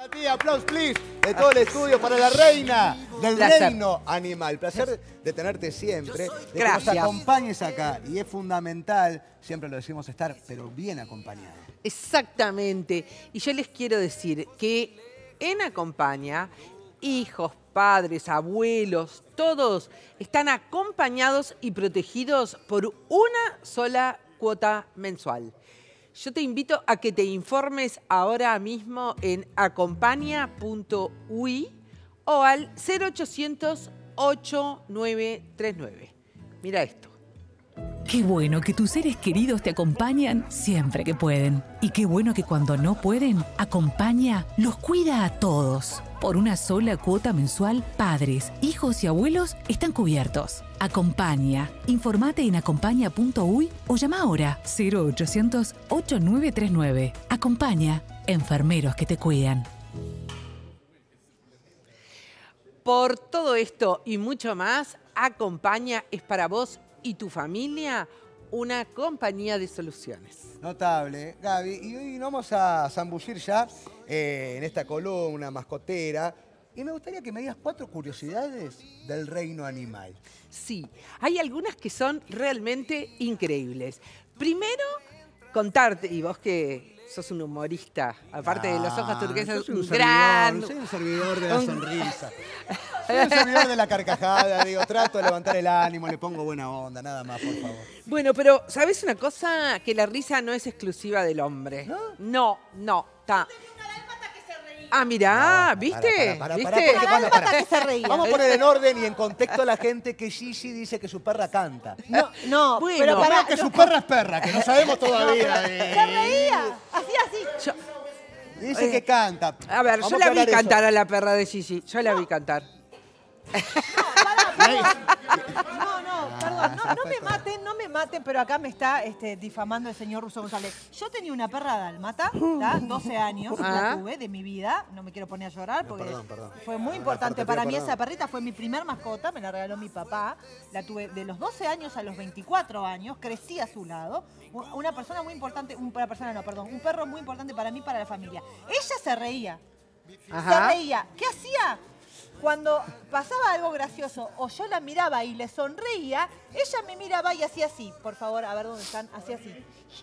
A ti, aplausos, please, de todo el estudio para la reina del reino animal. Placer de tenerte siempre, de que nos acompañes acá. Y es fundamental, siempre lo decimos, estar, pero bien acompañado. Exactamente. Y yo les quiero decir que en Acompaña, hijos, padres, abuelos, todos están acompañados y protegidos por una sola cuota mensual. Yo te invito a que te informes ahora mismo en acompaña.ui o al 0800-8939. Mira esto. Qué bueno que tus seres queridos te acompañan siempre que pueden. Y qué bueno que cuando no pueden, Acompaña los cuida a todos. Por una sola cuota mensual, padres, hijos y abuelos están cubiertos. Acompaña. Informate en acompaña.uy o llama ahora 0800-8939. Acompaña. Enfermeros que te cuidan. Por todo esto y mucho más, Acompaña es para vos y tu familia una compañía de soluciones. Notable, Gaby. Y hoy nos vamos a zambullir ya en esta columna mascotera. Y me gustaría que me digas 4 curiosidades del reino animal. Sí, hay algunas que son realmente increíbles. Primero, contarte, y vos que sos un humorista, aparte de los ojos turquesas, Soy un servidor de la sonrisa. Soy un servidor de la carcajada, digo, trato de levantar el ánimo, le pongo buena onda, nada más, por favor. Bueno, pero ¿sabés una cosa? Que la risa no es exclusiva del hombre. ¿No? No, está. Ah, mirá, ¿viste? ¿Viste? Vamos a poner en orden y en contexto a la gente que Gigi dice que su perra canta. No, bueno, pero Creo que su perra es perra, que no sabemos todavía. se reía, hacía así. Dice que canta. A ver, yo la vi cantar a la perra de Gigi. Yo la vi cantar. Perdón, no me maten, pero acá me está difamando el señor Russo González. Yo tenía una perra dálmata, 12 años, la tuve de mi vida, no me quiero poner a llorar porque fue muy importante para mí esa perrita, fue mi primer mascota, me la regaló mi papá, la tuve de los 12 años a los 24 años, crecí a su lado, una persona muy importante, un perro muy importante para mí, para la familia. Ella se reía, ¿qué hacía? Cuando pasaba algo gracioso o yo la miraba y le sonreía, ella me miraba y hacía así. Por favor, a ver dónde están. Hacía así.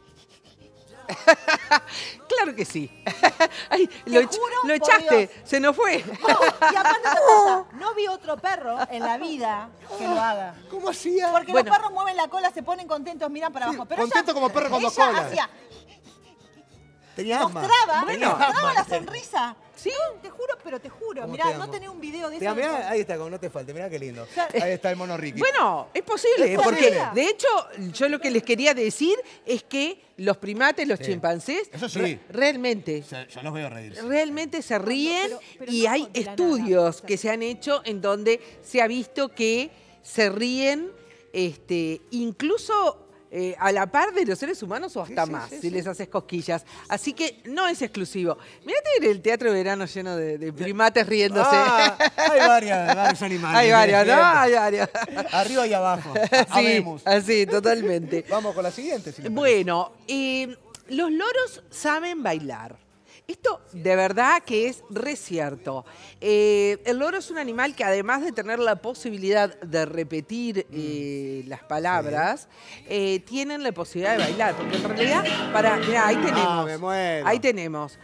Claro que sí. Ay, lo echaste, se nos fue. No, y aparte otra cosa, no vi otro perro en la vida que lo haga. ¿Cómo hacía? Porque los perros mueven la cola, se ponen contentos, miran para abajo. Pero contento como perro con 2 ella colas. hacía, Tenía asma. mostraba la sonrisa. Sí, te juro. ¿Cómo Mirá, te no amo? tenía un video de eso. Mirá, ahí está, como no te falte, mirá qué lindo. Ahí está el mono Ricky. bueno, es posible, Es porque posible. de hecho, yo lo que les quería decir es que los primates, los chimpancés, Eso sí. realmente Yo los veo reírse. realmente se ríen pero y no hay de la estudios nada. que se han hecho en donde se ha visto que se ríen incluso a la par de los seres humanos o hasta más, si les haces cosquillas. Así que no es exclusivo. Mirate en el Teatro de Verano lleno de primates riéndose. Hay varios animales. Hay varios, ¿no? Hay varios. Arriba y abajo. Sí, Habemos. así, totalmente. Vamos con la siguiente. Si Bueno, los loros saben bailar. Esto de verdad que es re cierto. El loro es un animal que además de tener la posibilidad de repetir las palabras, tienen la posibilidad de bailar. Porque en realidad, mirá, ahí tenemos. me muero. Ahí tenemos.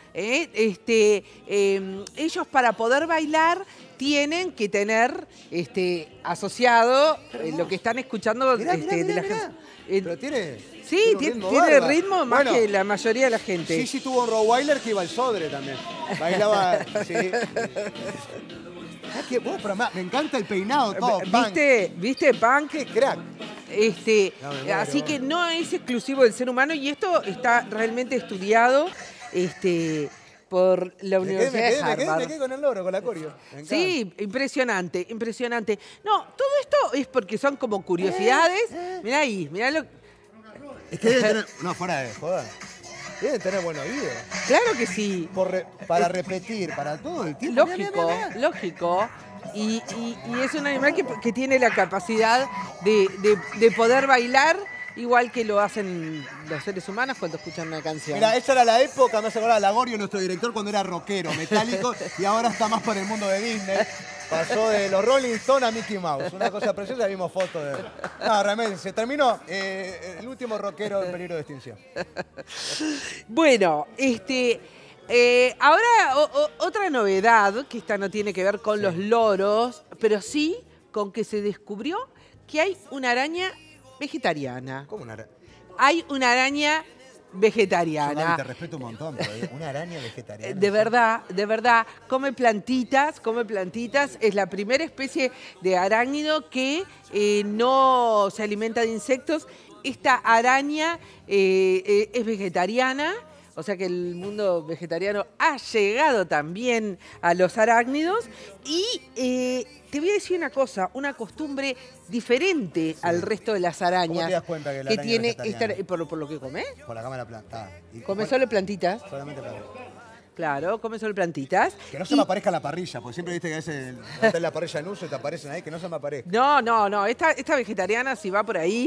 Ellos para poder bailar tienen que tener asociado lo que están escuchando Mirá, de la gente. Pero tiene... Sí, tiene un tiene bárbaro. ritmo más Bueno, que la mayoría de la gente. Gigi tuvo un Rottweiler que iba al Sodre también. Bailaba, sí. Me encanta el peinado, todo. ¿Viste, Punk? ¡Qué crack! Así que no es exclusivo del ser humano y esto está realmente estudiado por la Universidad de Harvard. Me quedé con el loro, con la coreo. Sí, impresionante. No, todo esto es porque son como curiosidades. Mirá ahí, mirá lo... Es que debe tener... No, fuera de joda. Deben tener buen oído. Claro que sí. Para repetir, para todo el tiempo. Lógico. Y es un animal que tiene la capacidad de poder bailar igual que lo hacen los seres humanos cuando escuchan una canción. Mira, esa era la época, me hace acordar a Lagorio, nuestro director, cuando era rockero, metálico, y ahora está más por el mundo de Disney. Pasó de los Rolling Stones a Mickey Mouse. Una cosa preciosa, vimos fotos de... No, realmente, se terminó el último rockero en peligro de extinción. Bueno, ahora otra novedad, que esta no tiene que ver con los loros, pero sí con que se descubrió que hay una araña vegetariana. ¿Cómo una araña? Hay una araña vegetariana. Yo, te respeto un montón, pero una araña vegetariana. De verdad, come plantitas, es la primera especie de arácnido que no se alimenta de insectos. Esta araña es vegetariana, o sea que el mundo vegetariano ha llegado también a los arácnidos y te voy a decir una cosa, una costumbre diferente al resto de las arañas. ¿Cómo te das cuenta que la araña tiene es vegetariana? por lo que come. Por la cámara plantada. Come solo plantitas. Solamente plantas. Claro, come solo plantitas. Que no se me aparezca en la parrilla, porque siempre viste que a veces está en la parrilla en uso y te aparecen ahí, que no se me aparezca. No, esta vegetariana si va por ahí,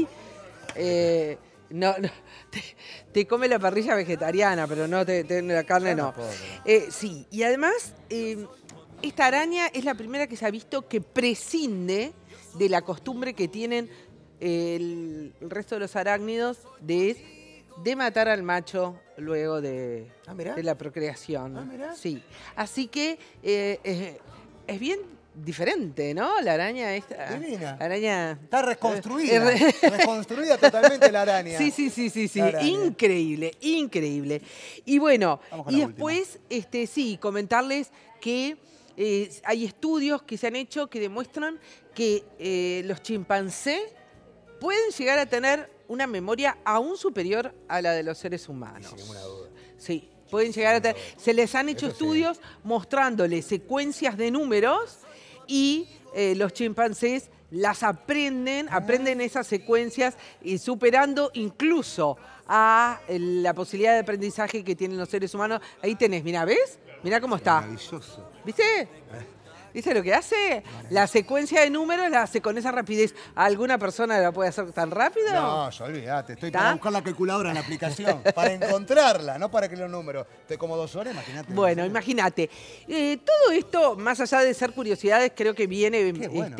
te come la parrilla vegetariana, pero no la carne no. Sí, y además, esta araña es la primera que se ha visto que prescinde de la costumbre que tienen el resto de los arácnidos de matar al macho luego de la procreación. Sí. Así que es bien diferente, ¿no? La araña esta. Divina. La araña. Está reconstruida. Reconstruida totalmente la araña. Sí. Increíble. Y bueno, y después, comentarles que hay estudios que se han hecho que demuestran que los chimpancés pueden llegar a tener una memoria aún superior a la de los seres humanos. Sin ninguna duda. Sí, pueden llegar a tener. Se les han hecho estudios mostrándoles secuencias de números y los chimpancés las aprenden esas secuencias y superando incluso a la posibilidad de aprendizaje que tienen los seres humanos. Ahí tenés, mirá, ¿ves? Mirá cómo está. Maravilloso. ¿Viste? ¿Viste lo que hace? La secuencia de números la hace con esa rapidez. ¿Alguna persona la puede hacer tan rápido? No, yo olvídate. Estoy para buscar la calculadora en la aplicación. Para encontrarla, no para que los números. Estoy como 2 horas, imagínate. Bueno, imagínate. Todo esto, más allá de ser curiosidades, creo que viene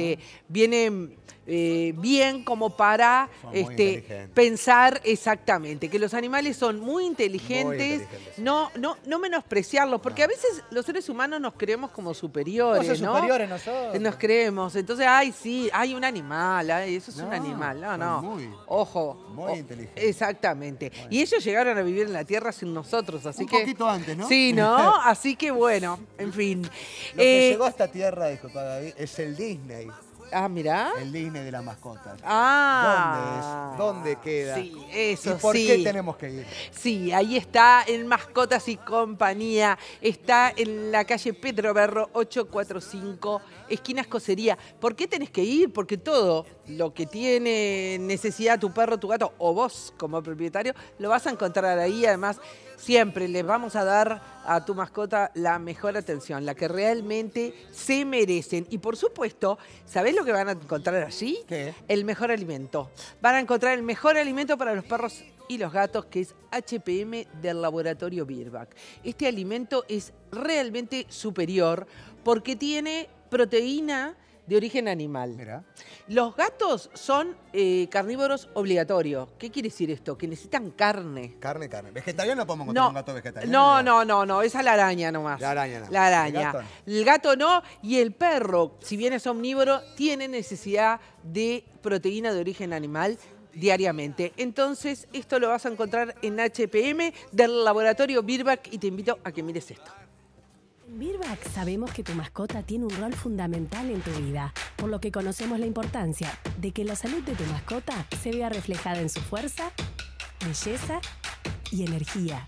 bien como para pensar exactamente. Que los animales son muy inteligentes. No menospreciarlos, porque a veces los seres humanos nos creemos como superiores, ¿no? Superiores nosotros. Nos creemos. Entonces, sí, hay un animal, eso es un animal. Ojo. Muy inteligentes. Exactamente. Bueno. Y ellos llegaron a vivir en la Tierra sin nosotros, así un poquito antes, ¿no? Sí, ¿no? Así que bueno, en fin. Lo que llegó a esta tierra, disculpa Gaby, es el Disney. Ah, mirá. El Disney de las mascotas. Ah. ¿Dónde es? ¿Dónde queda? Sí, eso sí. ¿Y por qué tenemos que ir? Sí, ahí está en Mascotas y Compañía. Está en la calle Pedro Berro 845, esquina Escocería. ¿Por qué tenés que ir? Porque todo lo que tiene necesidad tu perro, tu gato o vos como propietario, lo vas a encontrar ahí. Además, siempre les vamos a dar a tu mascota la mejor atención, la que realmente se merecen. Y por supuesto, ¿sabés lo que van a encontrar allí? ¿Qué? El mejor alimento. Van a encontrar el mejor alimento para los perros y los gatos, que es HPM del laboratorio Virbac. Este alimento es realmente superior porque tiene proteína de origen animal. Mira. Los gatos son carnívoros obligatorios. ¿Qué quiere decir esto? Que necesitan carne. Carne. ¿Vegetariano no podemos encontrar un gato vegetariano? No, esa es la araña nomás. La araña no. La araña. El gato no. Y el perro, si bien es omnívoro, tiene necesidad de proteína de origen animal diariamente. Entonces, esto lo vas a encontrar en HPM del laboratorio Virbac y te invito a que mires esto. En Virbac sabemos que tu mascota tiene un rol fundamental en tu vida, por lo que conocemos la importancia de que la salud de tu mascota se vea reflejada en su fuerza, belleza y energía.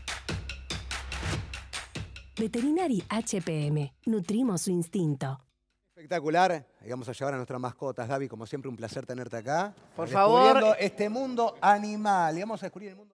Veterinary HPM. Nutrimos su instinto. Espectacular. Y vamos a llevar a nuestras mascotas. Gaby, como siempre, un placer tenerte acá. Por favor. Descubriendo este mundo animal. Y vamos a descubrir el mundo...